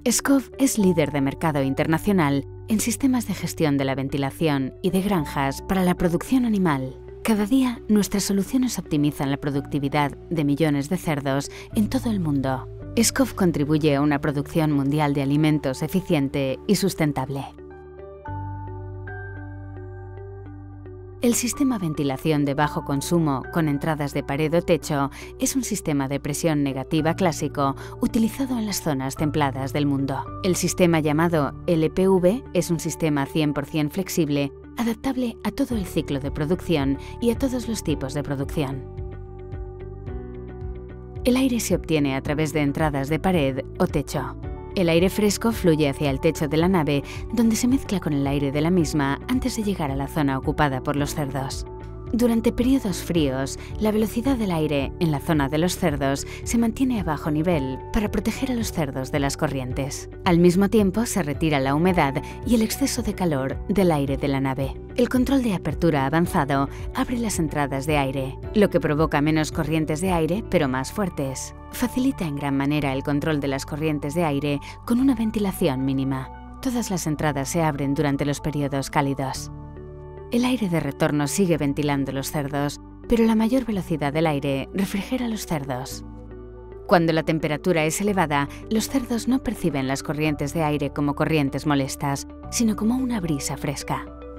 Skov es líder de mercado internacional en sistemas de gestión de la ventilación y de granjas para la producción animal. Cada día, nuestras soluciones optimizan la productividad de millones de cerdos en todo el mundo. Skov contribuye a una producción mundial de alimentos eficiente y sustentable. El sistema ventilación de bajo consumo con entradas de pared o techo es un sistema de presión negativa clásico utilizado en las zonas templadas del mundo. El sistema llamado LPV es un sistema 100% flexible, adaptable a todo el ciclo de producción y a todos los tipos de producción. El aire se obtiene a través de entradas de pared o techo. El aire fresco fluye hacia el techo de la nave, donde se mezcla con el aire de la misma antes de llegar a la zona ocupada por los cerdos. Durante periodos fríos, la velocidad del aire en la zona de los cerdos se mantiene a bajo nivel para proteger a los cerdos de las corrientes. Al mismo tiempo, se retira la humedad y el exceso de calor del aire de la nave. El control de apertura avanzado abre las entradas de aire, lo que provoca menos corrientes de aire, pero más fuertes. Facilita en gran manera el control de las corrientes de aire con una ventilación mínima. Todas las entradas se abren durante los periodos cálidos. El aire de retorno sigue ventilando los cerdos, pero la mayor velocidad del aire refrigera los cerdos. Cuando la temperatura es elevada, los cerdos no perciben las corrientes de aire como corrientes molestas, sino como una brisa fresca.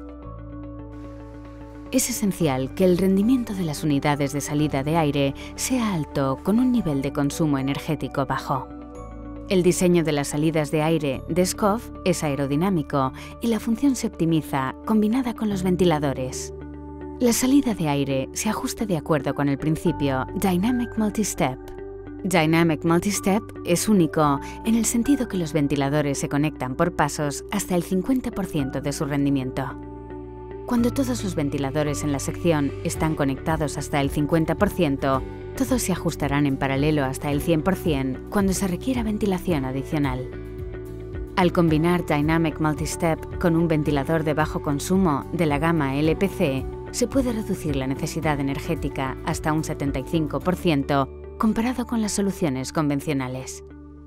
Es esencial que el rendimiento de las unidades de salida de aire sea alto con un nivel de consumo energético bajo. El diseño de las salidas de aire de Skov es aerodinámico y la función se optimiza combinada con los ventiladores. La salida de aire se ajusta de acuerdo con el principio Dynamic Multistep. Dynamic Multistep es único en el sentido que los ventiladores se conectan por pasos hasta el 50% de su rendimiento. Cuando todos los ventiladores en la sección están conectados hasta el 50%, todos se ajustarán en paralelo hasta el 100% cuando se requiera ventilación adicional. Al combinar Dynamic Multistep con un ventilador de bajo consumo de la gama LPC, se puede reducir la necesidad energética hasta un 75% comparado con las soluciones convencionales.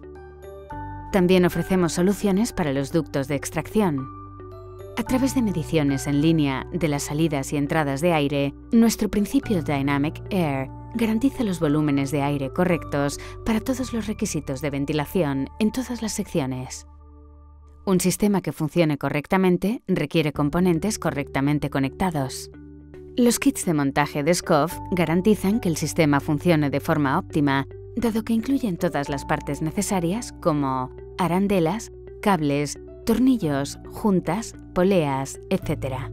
También ofrecemos soluciones para los ductos de extracción. A través de mediciones en línea de las salidas y entradas de aire, nuestro principio Dynamic Air garantiza los volúmenes de aire correctos para todos los requisitos de ventilación en todas las secciones. Un sistema que funcione correctamente requiere componentes correctamente conectados. Los kits de montaje de Skov garantizan que el sistema funcione de forma óptima, dado que incluyen todas las partes necesarias como arandelas, cables, tornillos, juntas, poleas, etc.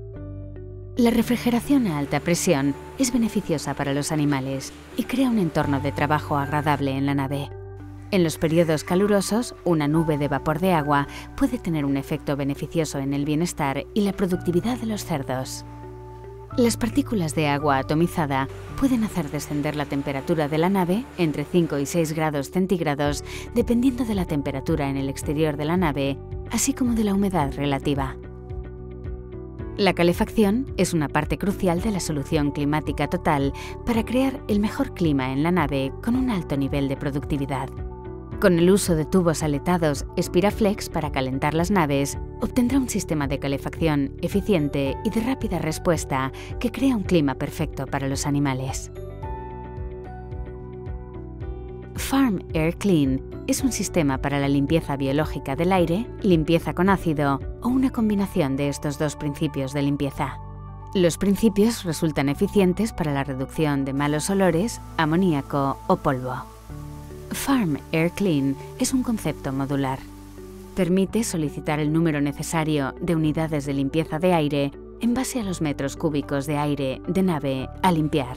La refrigeración a alta presión es beneficiosa para los animales y crea un entorno de trabajo agradable en la nave. En los periodos calurosos, una nube de vapor de agua puede tener un efecto beneficioso en el bienestar y la productividad de los cerdos. Las partículas de agua atomizada pueden hacer descender la temperatura de la nave entre 5 y 6 grados centígrados dependiendo de la temperatura en el exterior de la nave, así como de la humedad relativa. La calefacción es una parte crucial de la solución climática total para crear el mejor clima en la nave con un alto nivel de productividad. Con el uso de tubos aletados Spiraflex para calentar las naves, obtendrá un sistema de calefacción eficiente y de rápida respuesta que crea un clima perfecto para los animales. Farm Air Clean es un sistema para la limpieza biológica del aire, limpieza con ácido o una combinación de estos dos principios de limpieza. Los principios resultan eficientes para la reducción de malos olores, amoníaco o polvo. Farm Air Clean es un concepto modular. Permite solicitar el número necesario de unidades de limpieza de aire en base a los metros cúbicos de aire de nave a limpiar.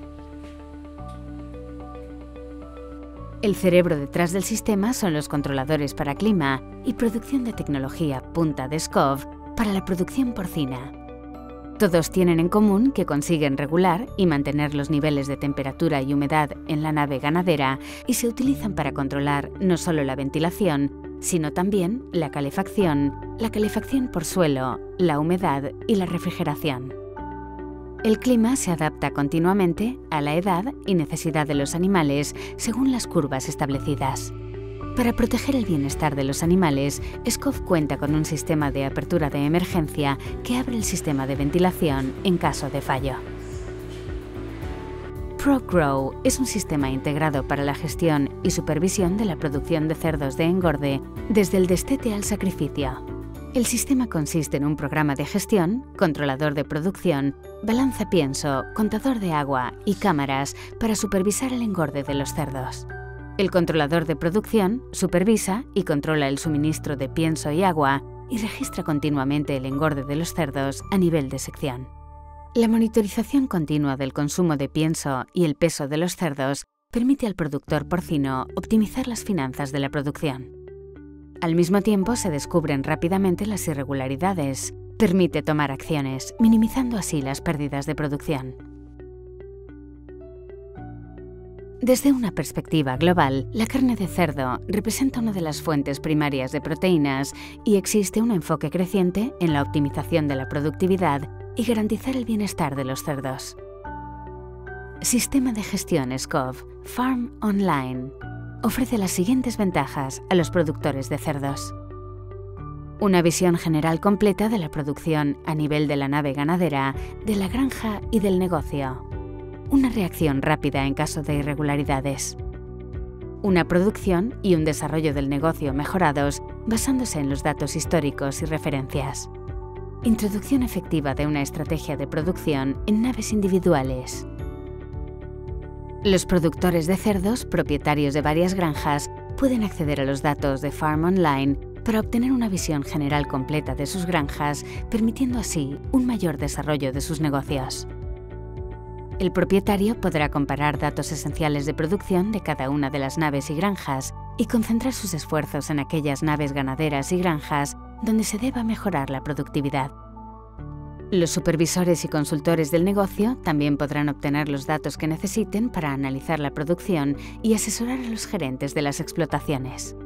El cerebro detrás del sistema son los controladores para clima y producción de tecnología punta de Skov para la producción porcina. Todos tienen en común que consiguen regular y mantener los niveles de temperatura y humedad en la nave ganadera y se utilizan para controlar no solo la ventilación, sino también la calefacción por suelo, la humedad y la refrigeración. El clima se adapta continuamente a la edad y necesidad de los animales según las curvas establecidas. Para proteger el bienestar de los animales, Skov cuenta con un sistema de apertura de emergencia que abre el sistema de ventilación en caso de fallo. ProGrow es un sistema integrado para la gestión y supervisión de la producción de cerdos de engorde desde el destete al sacrificio. El sistema consiste en un programa de gestión, controlador de producción, balanza pienso, contador de agua y cámaras para supervisar el engorde de los cerdos. El controlador de producción supervisa y controla el suministro de pienso y agua y registra continuamente el engorde de los cerdos a nivel de sección. La monitorización continua del consumo de pienso y el peso de los cerdos permite al productor porcino optimizar las finanzas de la producción. Al mismo tiempo, se descubren rápidamente las irregularidades. Permite tomar acciones, minimizando así las pérdidas de producción. Desde una perspectiva global, la carne de cerdo representa una de las fuentes primarias de proteínas y existe un enfoque creciente en la optimización de la productividad y garantizar el bienestar de los cerdos. Sistema de gestión Skov Farm Online ofrece las siguientes ventajas a los productores de cerdos. Una visión general completa de la producción a nivel de la nave ganadera, de la granja y del negocio. Una reacción rápida en caso de irregularidades. Una producción y un desarrollo del negocio mejorados basándose en los datos históricos y referencias. Introducción efectiva de una estrategia de producción en naves individuales. Los productores de cerdos, propietarios de varias granjas, pueden acceder a los datos de Farm Online para obtener una visión general completa de sus granjas, permitiendo así un mayor desarrollo de sus negocios. El propietario podrá comparar datos esenciales de producción de cada una de las naves y granjas y concentrar sus esfuerzos en aquellas naves ganaderas y granjas donde se deba mejorar la productividad. Los supervisores y consultores del negocio también podrán obtener los datos que necesiten para analizar la producción y asesorar a los gerentes de las explotaciones.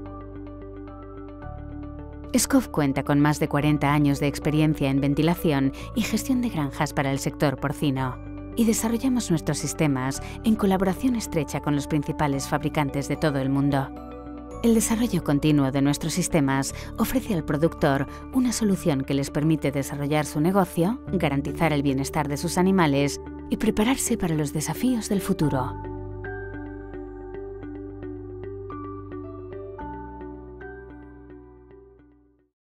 Skov cuenta con más de 40 años de experiencia en ventilación y gestión de granjas para el sector porcino, y desarrollamos nuestros sistemas en colaboración estrecha con los principales fabricantes de todo el mundo. El desarrollo continuo de nuestros sistemas ofrece al productor una solución que les permite desarrollar su negocio, garantizar el bienestar de sus animales y prepararse para los desafíos del futuro.